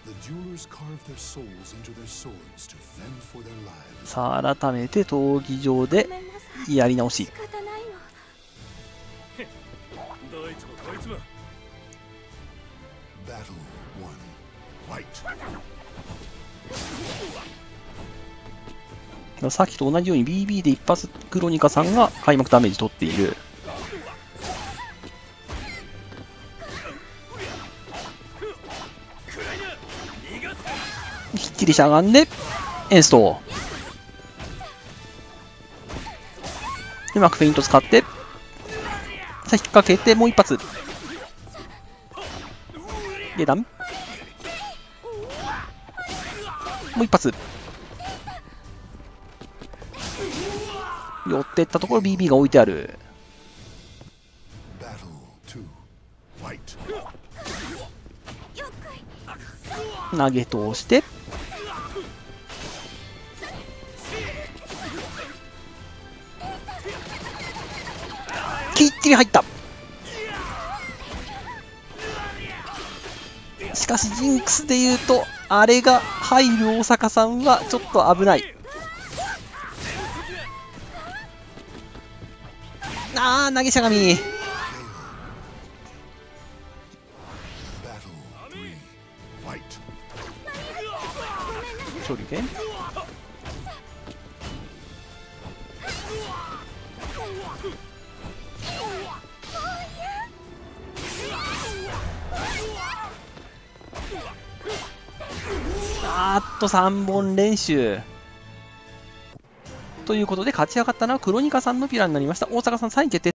さあ改めて闘技場でやり直し。さっきと同じように BB で一発クロニカさんが開幕ダメージ取っている。きっちりしゃがんでエンストうまくフェイント使ってさあ引っ掛けてもう一発下段もう一発寄っていったところ BB が置いてある。投げ通してきっちり入った。しかしジンクスでいうとあれが入る大阪さんはちょっと危ない。あー投げしゃがみ。処理剣3本練習ということで勝ち上がったのはクロニカさんのピラになりました。大阪さん3位決定。